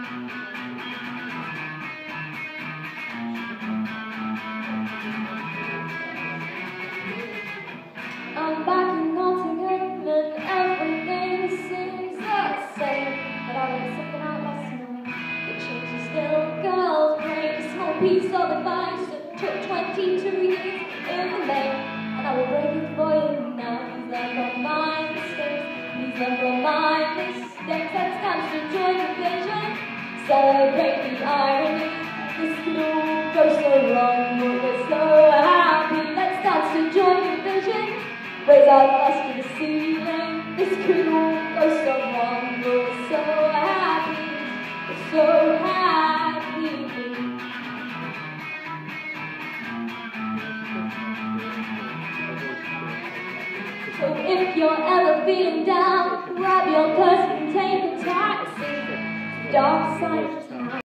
I'm back in Nottingham and everything seems the same. But I read something out last night. The change is still girls' brain. A small piece of advice that took 22 years in the main. And I will break it for you now. Please learn from my mistakes. Please learn from my mistakes. Let's dance to joy division. Celebrate the irony. This could all go so wrong, but we're so happy. Let's dance to joy division. Raise our glass to the ceiling. This could all go so wrong, but we're so happy. We're so happy. So if you're ever feeling down, grab your purse and take a taxi to the dark side of town.